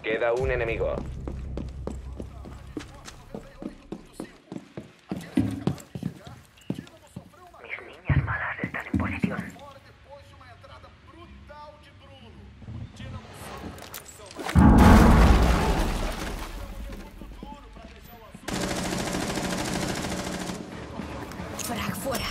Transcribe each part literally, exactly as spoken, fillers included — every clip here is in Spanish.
Queda un enemigo. Mis niñas malas están en posición. Frag fuera.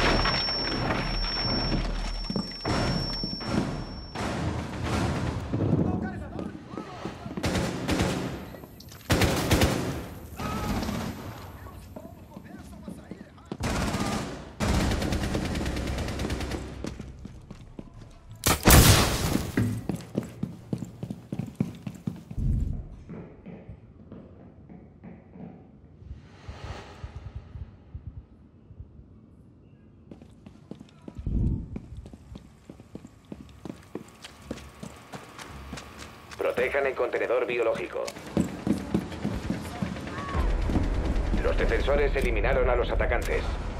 Protejan el contenedor biológico. Los defensores eliminaron a los atacantes.